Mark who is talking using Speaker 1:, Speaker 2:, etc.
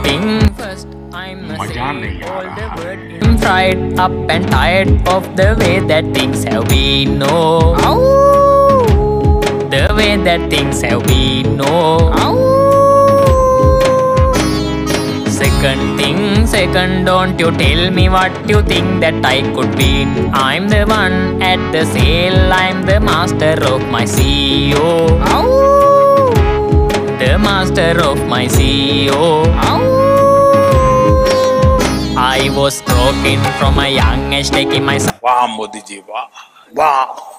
Speaker 1: thing first, I must
Speaker 2: मजा
Speaker 1: say
Speaker 2: नहीं आ
Speaker 1: all the
Speaker 2: रहा
Speaker 1: word I'm fried up and tired of the way that things have been. No, the way that things have been. No. Second thing, second, don't you tell me what you think that I could be. I'm the one at the sale, I'm the master of my CEO. The master of my CEO. I was broken from a young age, taking my
Speaker 2: वाह मोदी जी वाह वाह